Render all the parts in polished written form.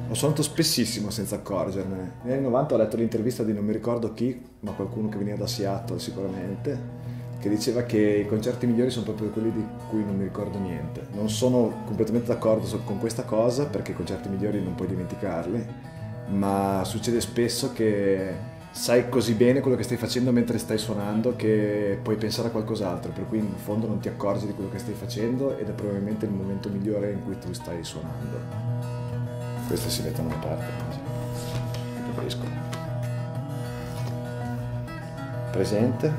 Ho suonato spessissimo senza accorgermene. Negli anni 90 ho letto l'intervista di non mi ricordo chi, ma qualcuno che veniva da Seattle sicuramente, che diceva che i concerti migliori sono proprio quelli di cui non mi ricordo niente. Non sono completamente d'accordo con questa cosa, perché i concerti migliori non puoi dimenticarli, ma succede spesso che sai così bene quello che stai facendo mentre stai suonando che puoi pensare a qualcos'altro, per cui in fondo non ti accorgi di quello che stai facendo ed è probabilmente il momento migliore in cui tu stai suonando. Queste si mettono da parte, che preferisco. Presente.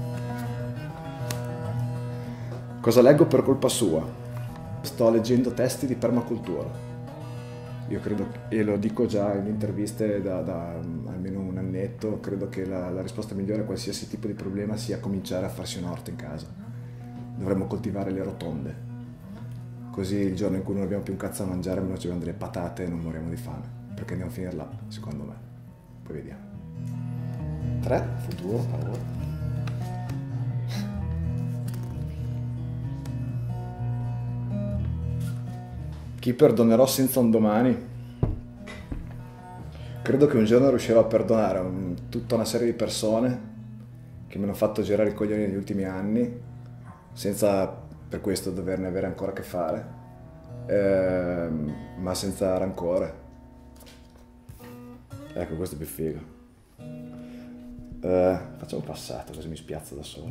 Cosa leggo per colpa sua? Sto leggendo testi di permacultura. Io credo, e lo dico già in interviste da almeno un annetto, credo che la risposta migliore a qualsiasi tipo di problema sia cominciare a farsi un orto in casa. Dovremmo coltivare le rotonde. Così il giorno in cui non abbiamo più un cazzo da mangiare, almeno ci abbiamo delle patate e non moriamo di fame. Perché andiamo a finire là, secondo me. Poi vediamo. 3, futuro, paura. Chi perdonerò senza un domani? Credo che un giorno riuscirò a perdonare tutta una serie di persone che mi hanno fatto girare i coglioni negli ultimi anni, senza per questo doverne avere ancora a che fare, ma senza rancore. Ecco, questo è più figo. Facciamo un passato così mi spiazzo da solo.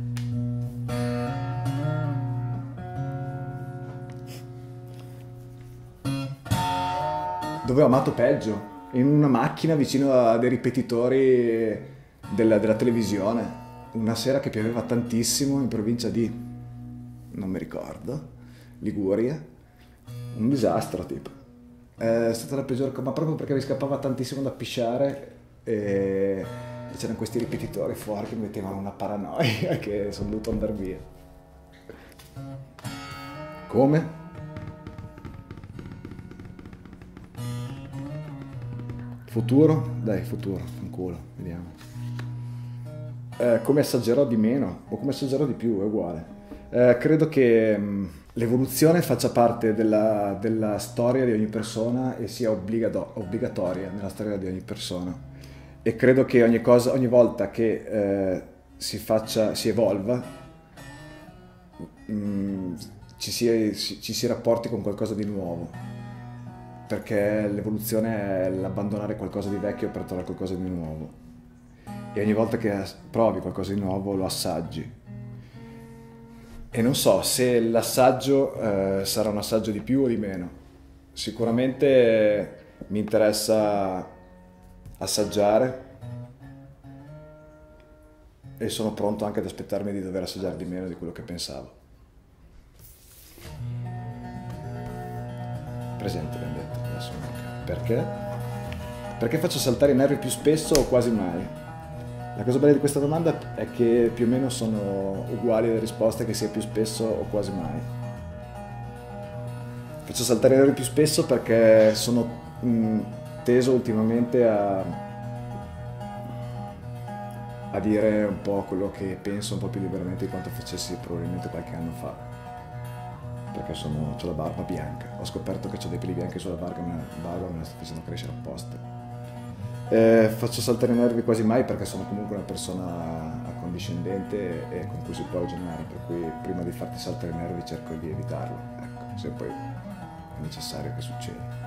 Dove ho amato peggio? In una macchina vicino a dei ripetitori della televisione. Una sera che pioveva tantissimo in provincia di, non mi ricordo, Liguria. Un disastro, tipo. È stata la peggiore cosa, ma proprio perché mi scappava tantissimo da pisciare e c'erano questi ripetitori fuori che mi mettevano una paranoia che sono dovuto andare via. Come? Futuro? Dai, futuro, fanculo, vediamo. Come assaggerò di meno o come assaggerò di più, è uguale. Credo che l'evoluzione faccia parte della storia di ogni persona e sia obbligatoria nella storia di ogni persona. E credo che ogni volta che si evolva, ci si rapporti con qualcosa di nuovo. Perché l'evoluzione è l'abbandonare qualcosa di vecchio per trovare qualcosa di nuovo. E ogni volta che provi qualcosa di nuovo lo assaggi. E non so se l'assaggio sarà un assaggio di più o di meno. Sicuramente mi interessa assaggiare e sono pronto anche ad aspettarmi di dover assaggiare di meno di quello che pensavo. Presente, abbiamo detto, adesso manca. Perché? Perché faccio saltare i nervi più spesso o quasi mai? La cosa bella di questa domanda è che più o meno sono uguali le risposte, che sia più spesso o quasi mai. Faccio saltare i nervi più spesso perché sono teso ultimamente a dire un po' quello che penso un po' più liberamente di quanto facessi probabilmente qualche anno fa. Perché ho la barba bianca. Ho scoperto che ho dei peli bianchi sulla barba, me la sto facendo crescere apposta. Faccio saltare i nervi quasi mai perché sono comunque una persona accondiscendente e con cui si può ragionare, per cui prima di farti saltare i nervi cerco di evitarlo, ecco, se poi è necessario che succeda.